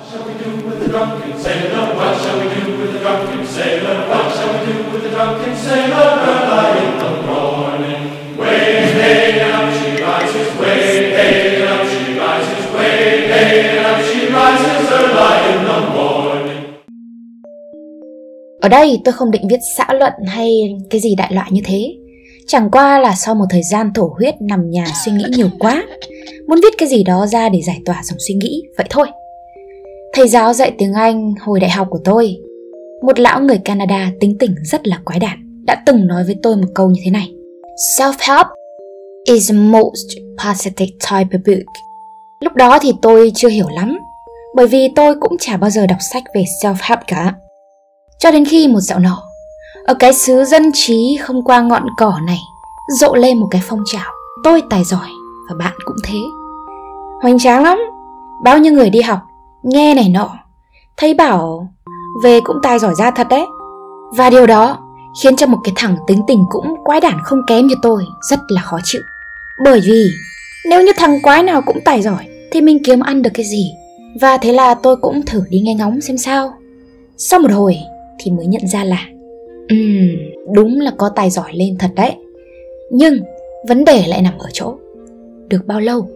shall we do with the drunken sailor? What shall we do with the drunken sailor? What shall we do with the drunken sailor early in the morning? Way hey and up she rises, way hey and up she rises, way hey and up she rises early in the morning. Ở đây tôi không định viết xã luận hay cái gì đại loại như thế. Chẳng qua là sau một thời gian thổ huyết nằm nhà suy nghĩ nhiều quá, muốn viết cái gì đó ra để giải tỏa dòng suy nghĩ, vậy thôi. Thầy giáo dạy tiếng Anh hồi đại học của tôi, một lão người Canada tính tình rất là quái đản, đã từng nói với tôi một câu như thế này: Self-help is the most pathetic type of book. Lúc đó thì tôi chưa hiểu lắm, bởi vì tôi cũng chả bao giờ đọc sách về self-help cả. Cho đến khi một dạo nọ, ở cái xứ dân trí không qua ngọn cỏ này rộ lên một cái phong trào tôi tài giỏi và bạn cũng thế. Hoành tráng lắm, bao nhiêu người đi học, nghe này nọ, thấy bảo về cũng tài giỏi ra thật đấy. Và điều đó khiến cho một cái thằng tính tình cũng quái đản không kém như tôi rất là khó chịu. Bởi vì nếu như thằng quái nào cũng tài giỏi thì mình kiếm ăn được cái gì? Và thế là tôi cũng thử đi nghe ngóng xem sao. Sau một hồi thì mới nhận ra là đúng là có tài giỏi lên thật đấy. Nhưng vấn đề lại nằm ở chỗ được bao lâu.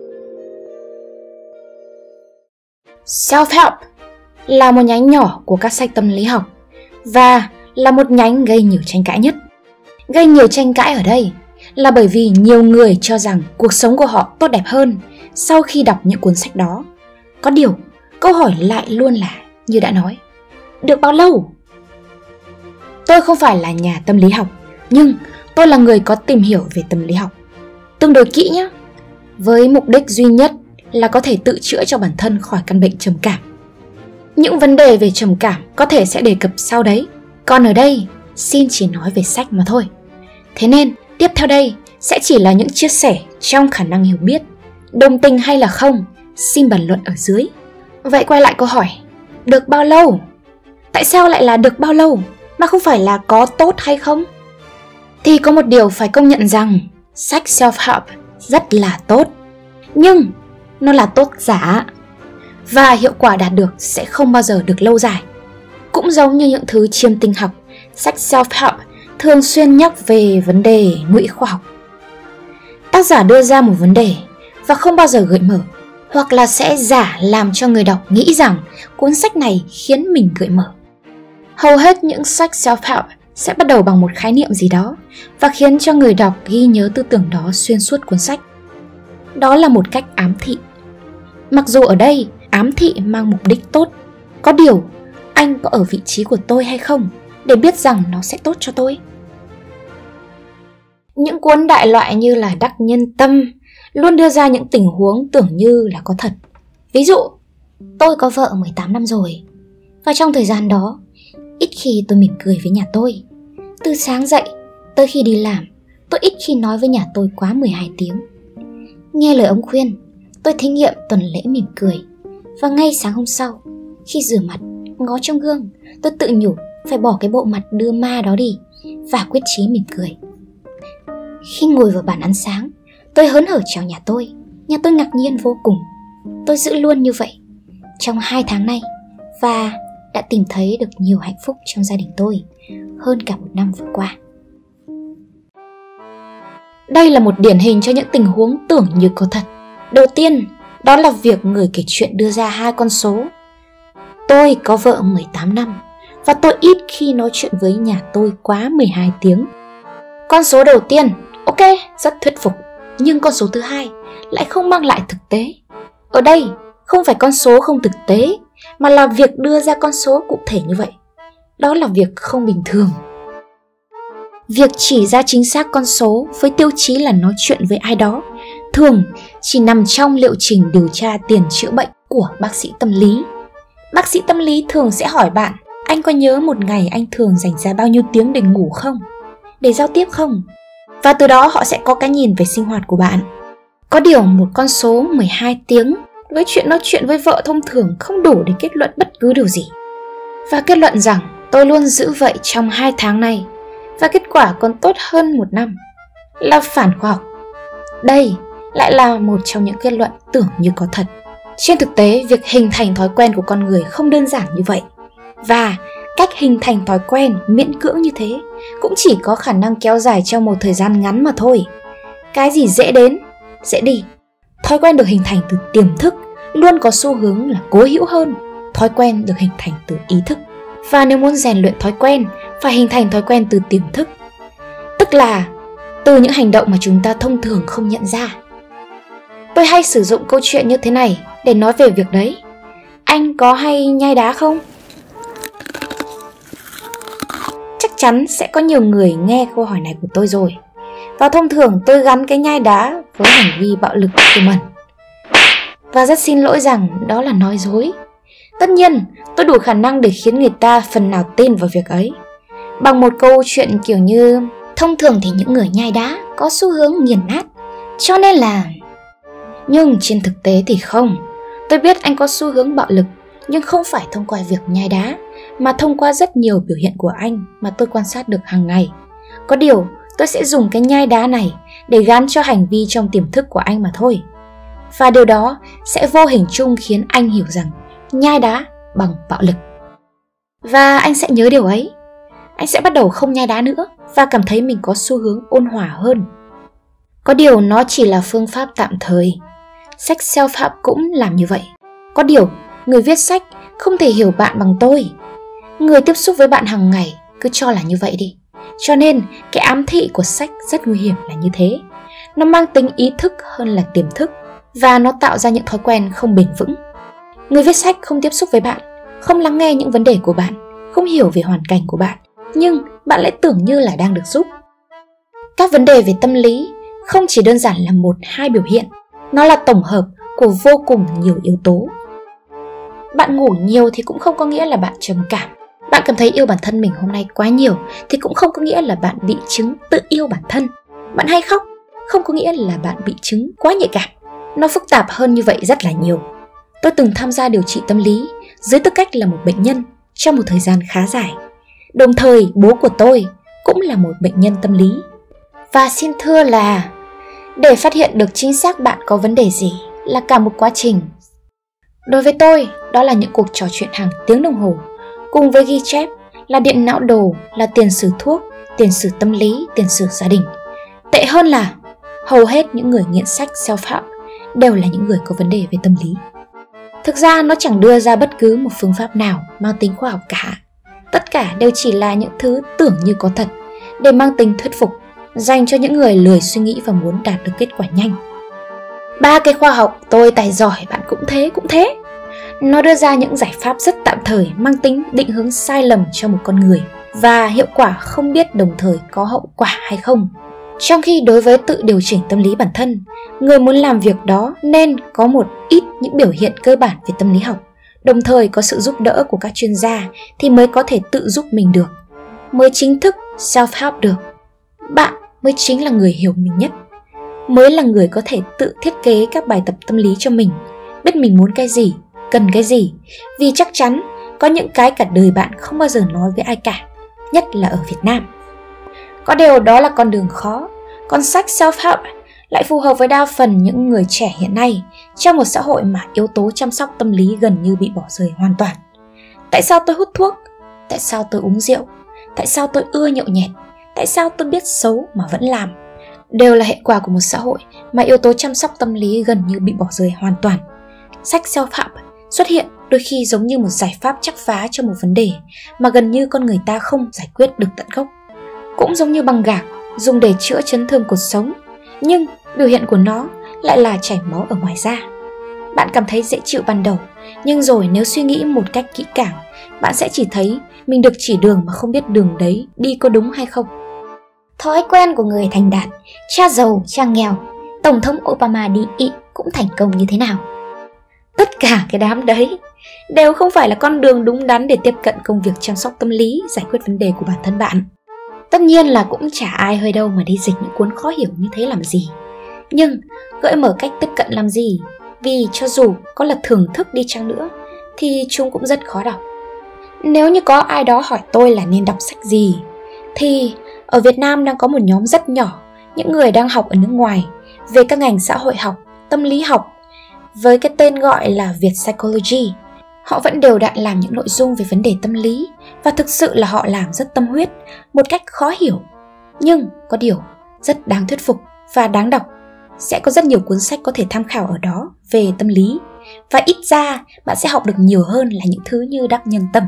Self-help là một nhánh nhỏ của các sách tâm lý học và là một nhánh gây nhiều tranh cãi nhất. Gây nhiều tranh cãi ở đây là bởi vì nhiều người cho rằng cuộc sống của họ tốt đẹp hơn sau khi đọc những cuốn sách đó. Có điều, câu hỏi lại luôn là, như đã nói, được bao lâu? Tôi không phải là nhà tâm lý học, nhưng tôi là người có tìm hiểu về tâm lý học tương đối kỹ nhé, với mục đích duy nhất là có thể tự chữa cho bản thân khỏi căn bệnh trầm cảm. Những vấn đề về trầm cảm có thể sẽ đề cập sau đấy, còn ở đây xin chỉ nói về sách mà thôi. Thế nên tiếp theo đây sẽ chỉ là những chia sẻ trong khả năng hiểu biết. Đồng tình hay là không, xin bàn luận ở dưới. Vậy quay lại câu hỏi, được bao lâu? Tại sao lại là được bao lâu mà không phải là có tốt hay không? Thì có một điều phải công nhận rằng sách self-help rất là tốt, nhưng nó là tốt giả và hiệu quả đạt được sẽ không bao giờ được lâu dài. Cũng giống như những thứ chiêm tinh học, sách self-help thường xuyên nhắc về vấn đề ngụy khoa học. Tác giả đưa ra một vấn đề và không bao giờ gợi mở, hoặc là sẽ giả làm cho người đọc nghĩ rằng cuốn sách này khiến mình gợi mở. Hầu hết những sách self-help sẽ bắt đầu bằng một khái niệm gì đó và khiến cho người đọc ghi nhớ tư tưởng đó xuyên suốt cuốn sách. Đó là một cách ám thị. Mặc dù ở đây ám thị mang mục đích tốt, có điều anh có ở vị trí của tôi hay không để biết rằng nó sẽ tốt cho tôi? Những cuốn đại loại như là Đắc Nhân Tâm luôn đưa ra những tình huống tưởng như là có thật. Ví dụ, tôi có vợ 18 năm rồi, và trong thời gian đó, ít khi tôi mỉm cười với nhà tôi. Từ sáng dậy tới khi đi làm, tôi ít khi nói với nhà tôi quá 12 tiếng. Nghe lời ông khuyên, tôi thí nghiệm tuần lễ mỉm cười. Và ngay sáng hôm sau, khi rửa mặt, ngó trong gương, tôi tự nhủ phải bỏ cái bộ mặt đưa ma đó đi và quyết chí mỉm cười. Khi ngồi vào bàn ăn sáng, tôi hớn hở chào nhà tôi ngạc nhiên vô cùng. Tôi giữ luôn như vậy trong 2 tháng nay và đã tìm thấy được nhiều hạnh phúc trong gia đình tôi hơn cả 1 năm vừa qua. Đây là một điển hình cho những tình huống tưởng như có thật. Đầu tiên, đó là việc người kể chuyện đưa ra 2 con số. Tôi có vợ 18 năm và tôi ít khi nói chuyện với nhà tôi quá 12 tiếng. Con số đầu tiên, ok, rất thuyết phục. Nhưng con số thứ hai lại không mang lại thực tế. Ở đây không phải con số không thực tế, mà là việc đưa ra con số cụ thể như vậy. Đó là việc không bình thường. Việc chỉ ra chính xác con số với tiêu chí là nói chuyện với ai đó thường chỉ nằm trong liệu trình điều tra tiền chữa bệnh của bác sĩ tâm lý. Bác sĩ tâm lý thường sẽ hỏi bạn, anh có nhớ một ngày anh thường dành ra bao nhiêu tiếng để ngủ không? Để giao tiếp không? Và từ đó họ sẽ có cái nhìn về sinh hoạt của bạn. Có điều một con số 12 tiếng với chuyện nói chuyện với vợ thông thường không đủ để kết luận bất cứ điều gì. Và kết luận rằng tôi luôn giữ vậy trong 2 tháng này và kết quả còn tốt hơn 1 năm là phản khoa học. Đây lại là một trong những kết luận tưởng như có thật Trên thực tế, việc hình thành thói quen của con người không đơn giản như vậy. Và cách hình thành thói quen miễn cưỡng như thế cũng chỉ có khả năng kéo dài trong một thời gian ngắn mà thôi. Cái gì dễ đến, dễ đi. Thói quen được hình thành từ tiềm thức luôn có xu hướng là cố hữu hơn thói quen được hình thành từ ý thức. Và nếu muốn rèn luyện thói quen, phải hình thành thói quen từ tiềm thức, tức là từ những hành động mà chúng ta thông thường không nhận ra. Tôi hay sử dụng câu chuyện như thế này để nói về việc đấy. Anh có hay nhai đá không? Chắc chắn sẽ có nhiều người nghe câu hỏi này của tôi rồi. Và thông thường tôi gắn cái nhai đá với hành vi bạo lực tiềm ẩn. Và rất xin lỗi rằng đó là nói dối. Tất nhiên, tôi đủ khả năng để khiến người ta phần nào tin vào việc ấy. Bằng một câu chuyện kiểu như: thông thường thì những người nhai đá có xu hướng nghiền nát, cho nên là... Nhưng trên thực tế thì không. Tôi biết anh có xu hướng bạo lực, nhưng không phải thông qua việc nhai đá, mà thông qua rất nhiều biểu hiện của anh mà tôi quan sát được hàng ngày. Có điều, tôi sẽ dùng cái nhai đá này để gán cho hành vi trong tiềm thức của anh mà thôi. Và điều đó sẽ vô hình chung khiến anh hiểu rằng nhai đá bằng bạo lực. Và anh sẽ nhớ điều ấy. Anh sẽ bắt đầu không nhai đá nữa và cảm thấy mình có xu hướng ôn hòa hơn. Có điều nó chỉ là phương pháp tạm thời. Sách self-help cũng làm như vậy. Có điều, người viết sách không thể hiểu bạn bằng tôi. Người tiếp xúc với bạn hàng ngày cứ cho là như vậy đi. Cho nên, cái ám thị của sách rất nguy hiểm là như thế. Nó mang tính ý thức hơn là tiềm thức, và nó tạo ra những thói quen không bền vững. Người viết sách không tiếp xúc với bạn, không lắng nghe những vấn đề của bạn, không hiểu về hoàn cảnh của bạn, nhưng bạn lại tưởng như là đang được giúp. Các vấn đề về tâm lý không chỉ đơn giản là 1-2 biểu hiện, nó là tổng hợp của vô cùng nhiều yếu tố. Bạn ngủ nhiều thì cũng không có nghĩa là bạn trầm cảm. Bạn cảm thấy yêu bản thân mình hôm nay quá nhiều thì cũng không có nghĩa là bạn bị chứng tự yêu bản thân. Bạn hay khóc không có nghĩa là bạn bị chứng quá nhạy cảm. Nó phức tạp hơn như vậy rất là nhiều. Tôi từng tham gia điều trị tâm lý dưới tư cách là một bệnh nhân trong một thời gian khá dài. Đồng thời bố của tôi cũng là một bệnh nhân tâm lý. Và xin thưa là để phát hiện được chính xác bạn có vấn đề gì là cả một quá trình. Đối với tôi, đó là những cuộc trò chuyện hàng tiếng đồng hồ, cùng với ghi chép, là điện não đồ, là tiền sử thuốc, tiền sử tâm lý, tiền sử gia đình. Tệ hơn là hầu hết những người nghiện sách self-help đều là những người có vấn đề về tâm lý. Thực ra nó chẳng đưa ra bất cứ một phương pháp nào mang tính khoa học cả. Tất cả đều chỉ là những thứ tưởng như có thật để mang tính thuyết phục, dành cho những người lười suy nghĩ và muốn đạt được kết quả nhanh. 3 cái khoa học tôi tài giỏi bạn cũng thế. Nó đưa ra những giải pháp rất tạm thời mang tính định hướng sai lầm cho một con người và hiệu quả không biết đồng thời có hậu quả hay không. Trong khi đối với tự điều chỉnh tâm lý bản thân, người muốn làm việc đó nên có một ít những biểu hiện cơ bản về tâm lý học, đồng thời có sự giúp đỡ của các chuyên gia thì mới có thể tự giúp mình được, mới chính thức self-help được. Bạn mới chính là người hiểu mình nhất, mới là người có thể tự thiết kế các bài tập tâm lý cho mình, biết mình muốn cái gì, cần cái gì, vì chắc chắn có những cái cả đời bạn không bao giờ nói với ai cả, nhất là ở Việt Nam. Có điều đó là con đường khó, còn sách self-help lại phù hợp với đa phần những người trẻ hiện nay trong một xã hội mà yếu tố chăm sóc tâm lý gần như bị bỏ rơi hoàn toàn. Tại sao tôi hút thuốc? Tại sao tôi uống rượu? Tại sao tôi ưa nhậu nhẹt? Tại sao tôi biết xấu mà vẫn làm? Đều là hệ quả của một xã hội mà yếu tố chăm sóc tâm lý gần như bị bỏ rơi hoàn toàn. Sách self-help xuất hiện đôi khi giống như một giải pháp chắp vá cho một vấn đề mà gần như con người ta không giải quyết được tận gốc. Cũng giống như băng gạc dùng để chữa chấn thương cột sống, nhưng biểu hiện của nó lại là chảy máu ở ngoài da. Bạn cảm thấy dễ chịu ban đầu, nhưng rồi nếu suy nghĩ một cách kỹ càng, bạn sẽ chỉ thấy mình được chỉ đường mà không biết đường đấy đi có đúng hay không. Thói quen của người thành đạt, cha giàu, cha nghèo, Tổng thống Obama đi Ý cũng thành công như thế nào? Tất cả cái đám đấy đều không phải là con đường đúng đắn để tiếp cận công việc chăm sóc tâm lý, giải quyết vấn đề của bản thân bạn. Tất nhiên là cũng chả ai hơi đâu mà đi dịch những cuốn khó hiểu như thế làm gì. Nhưng gợi mở cách tiếp cận làm gì? Vì cho dù có là thưởng thức đi chăng nữa thì chúng cũng rất khó đọc. Nếu như có ai đó hỏi tôi là nên đọc sách gì, thì ở Việt Nam đang có một nhóm rất nhỏ những người đang học ở nước ngoài về các ngành xã hội học, tâm lý học, với cái tên gọi là Việt Psychology. Họ vẫn đều đặn làm những nội dung về vấn đề tâm lý và thực sự là họ làm rất tâm huyết, một cách khó hiểu. Nhưng có điều rất đáng thuyết phục và đáng đọc. Sẽ có rất nhiều cuốn sách có thể tham khảo ở đó về tâm lý, và ít ra bạn sẽ học được nhiều hơn là những thứ như đắc nhân tâm.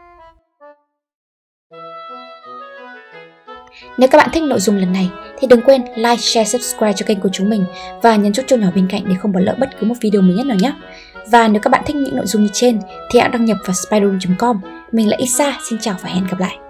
Nếu các bạn thích nội dung lần này thì đừng quên like, share, subscribe cho kênh của chúng mình và nhấn chuông nhỏ bên cạnh để không bỏ lỡ bất cứ một video mới nhất nào nhé. Và nếu các bạn thích những nội dung như trên thì hãy đăng nhập vào spiderroom.com. Mình là Isa, xin chào và hẹn gặp lại.